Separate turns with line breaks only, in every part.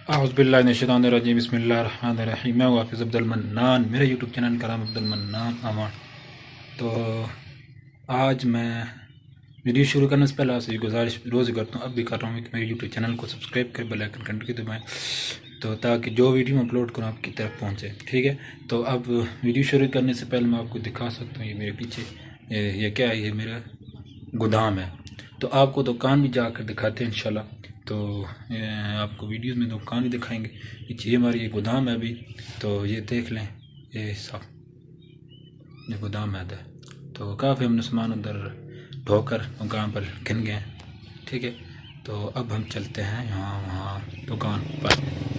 औज़ुबिल्लाहिमिनश्शैतानिर्रजीम बिस्मिल्लाहिर्रहमानिर्रहीम। मैं हाफिज़ अब्दुल मन्नान, मेरे यूट्यूब चैनल का नाम अब्दुल मन्नान अमान। तो आज मैं वीडियो शुरू करने से पहले आपसे ये गुजारिश रोज़ करता हूँ, अब भी कर रहा हूँ कि मेरे यूट्यूब चैनल को सब्सक्राइब करें, बेल आइकन घंटी की दबाएँ, तो ताकि जो वीडियो मैं अपलोड करूँ आपकी तरफ पहुँचे। ठीक है, तो अब वीडियो शुरू करने से पहले मैं आपको दिखा सकता हूँ, ये मेरे पीछे ये क्या है, ये मेरा गोदाम है। तो आपको दुकान भी जाकर दिखाते हैं इंशाल्लाह। तो आपको वीडियो में दुकान भी दिखाएंगे। ये हमारी ये गोदाम है अभी, तो ये देख लें, ये सब ये गोदाम है। तो काफ़ी हमने सामान अंदर ढोकर दुकान पर गिन गए। ठीक है, तो अब हम चलते हैं यहाँ वहाँ दुकान पर।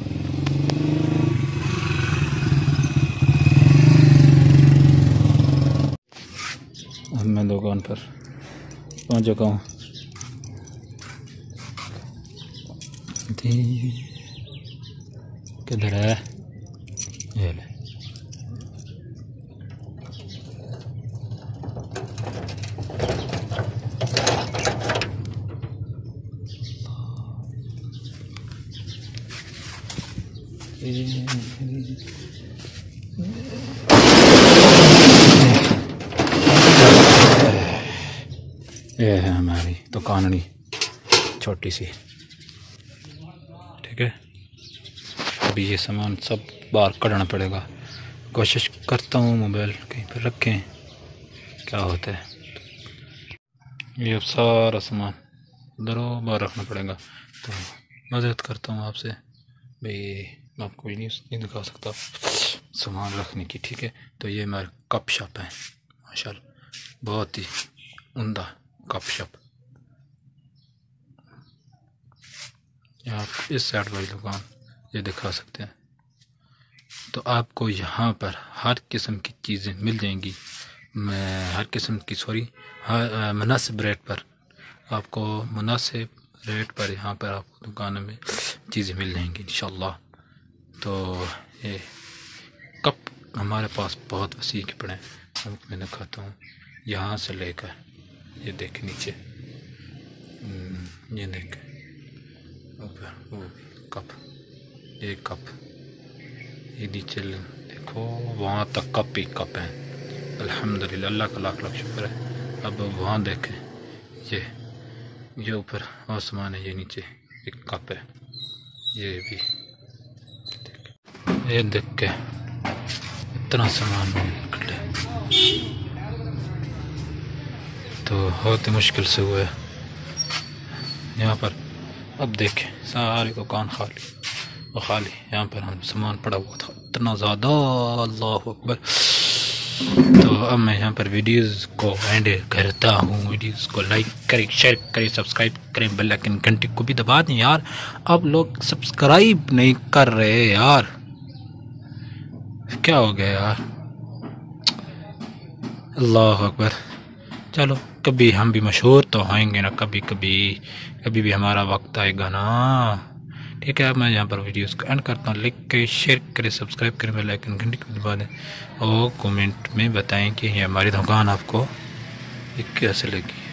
अब मैं दुकान पर पहुँच चुका हूँ। किधर है ये ले। ये है हमारी दुकानड़ी छोटी सी। ठीक है, अभी ये सामान सब बाहर कढ़ना पड़ेगा। कोशिश करता हूँ मोबाइल कहीं पर रखें, क्या होता है। ये अब सारा सामान दरो बाहर रखना पड़ेगा। तो मदद करता हूँ आपसे भाई, मैं आपको ये नहीं दिखा सकता सामान रखने की। ठीक है, तो ये हमारा कप शॉप है माशाल्लाह, बहुत ही उम्दा कप शॉप। आप इस साइड वाली दुकान ये दिखा सकते हैं। तो आपको यहाँ पर हर किस्म की चीज़ें मिल जाएंगी। हर किस्म की हर मुनासिब रेट पर आपको मुनासिब रेट पर यहाँ पर आपको दुकान में चीज़ें मिल जाएंगी इंशाल्लाह। तो ये कप हमारे पास बहुत वसी के पड़े हैं। मैं दिखाता हूँ, यहाँ से लेकर ये देख नीचे, ये देख वो कप, ये कप, ये नीचे देखो वहाँ तक कप ही कप है। अल्हम्दुलिल्लाह, अल्लाह का लाख लाख शुक्र है। अब वहाँ देखें, ये ऊपर आसमान है, ये नीचे एक कप है। ये भी ये देख के इतना सामान निकले तो बहुत ही मुश्किल से हुआ है यहाँ पर। अब देखें सारी दुकान खाली यहाँ पर हम सामान पड़ा हुआ था इतना ज़्यादा, अल्लाह अकबर। तो अब मैं यहाँ पर वीडियोस को एंड करता हूँ। वीडियोस को लाइक करें, शेयर करें, सब्सक्राइब करें, बेल आइकन घंटी को भी दबा दें यार। अब लोग सब्सक्राइब नहीं कर रहे यार, क्या हो गया यार, अल्लाह अकबर। चलो कभी हम भी मशहूर तो होंगे ना, कभी भी हमारा वक्त आएगा ना। ठीक है, अब मैं यहाँ पर वीडियोस को एंड करता हूँ। लाइक करें, शेयर करें, सब्सक्राइब करें, बेल आइकन घंटी को दबा दें और कमेंट में बताएं कि ये हमारी दुकान आपको कैसे लगी।